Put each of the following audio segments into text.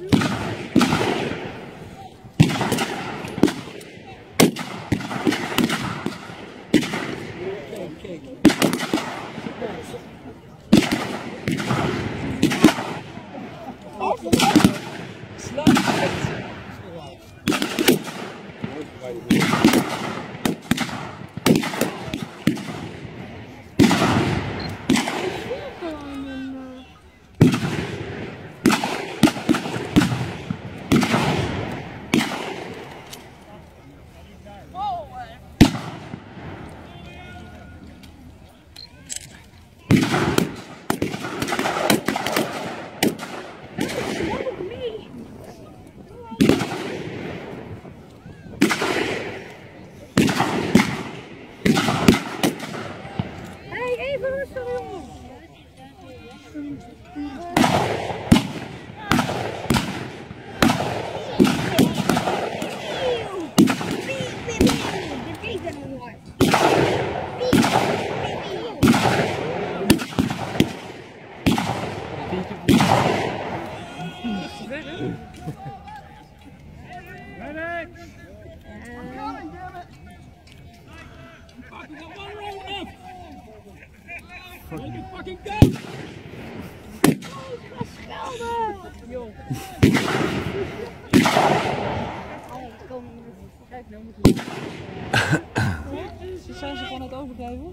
Zijn ze gewoon aan het overgeven?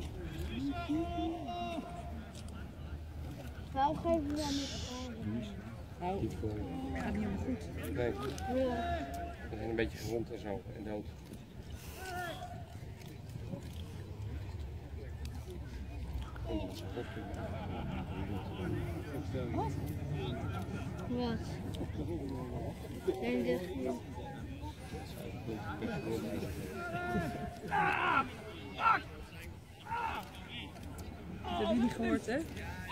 Nou, geven we dan niet. Nou, het gaat niet helemaal goed. Nee. We zijn een beetje gewond en zo en dood. Wat? Nee, dat heb je niet gehoord, hè?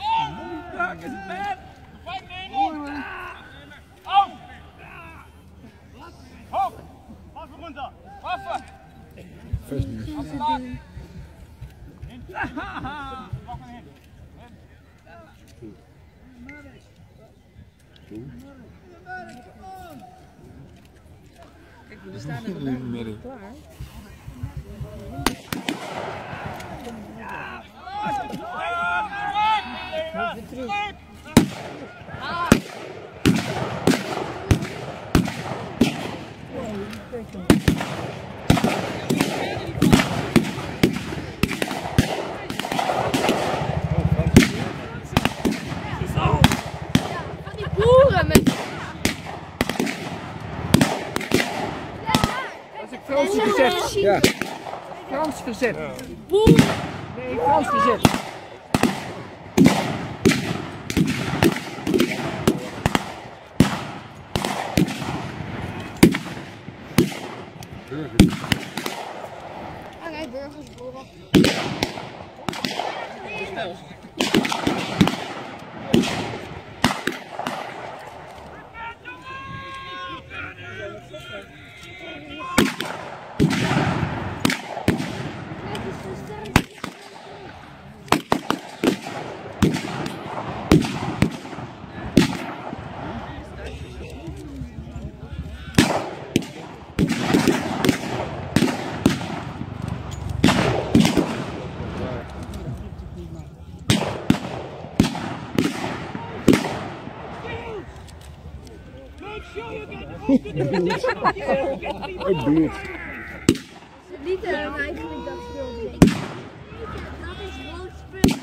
Kijk, we staan er midden klaar. die boeren met... Dat is Frans verzet. Ja. Frans verzet. Boeren! Nee, Frans verzet. Ah nee, burgers, boeren. Het bloed. Niet eigenlijk dat speel. Dat is rood spul.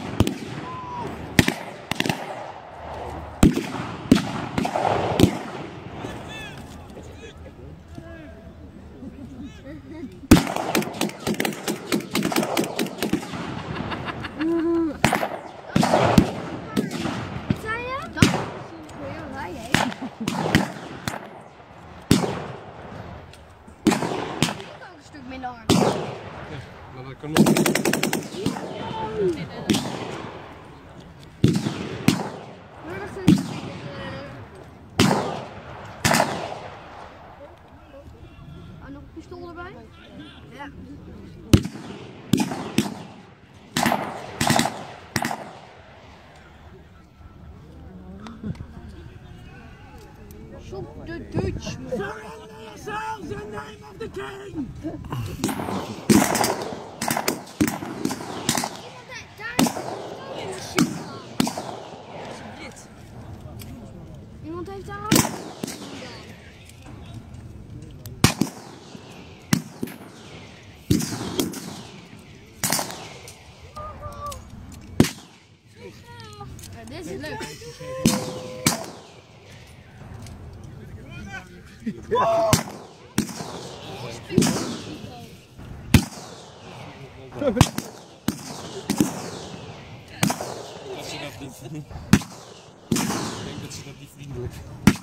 Wat zei je? Dat is heel raar, hè? Een stuk minder hard. Maar dat kan nog niet. Nog een pistool erbij? Ja. Stop de Dutch. Yourselves in the name of the king! Iemand heeft daar ook. Dit is leuk. Ik denk dat ze dat niet vriendelijk.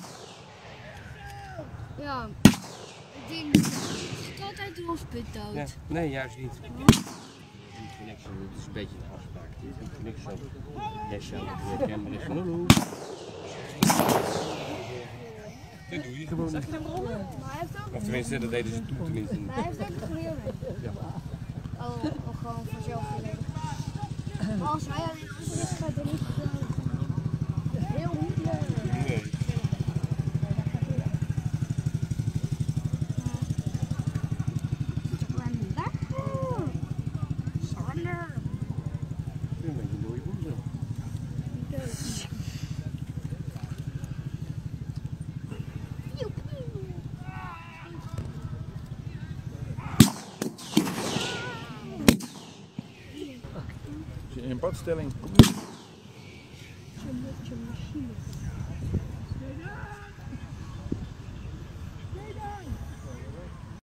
Ja, ik denk dat het altijd door spit dood. Ja, nee, juist niet. Het is een beetje een afspraak. Het is niet niks zo. Jij zou het weer kennen, maar is van hallo. Dat doe je gewoon. Maar hij heeft ook. Of tenminste, dat deden ze toen tenminste. Maar hij heeft ook geleerd. Ja. Oh, gewoon vanzelf geleerd. Maar als hij alleen anders gaat, dan is het heel niet leuk. Nee. Sander. Een beetje een dode boel zo. In padstelling.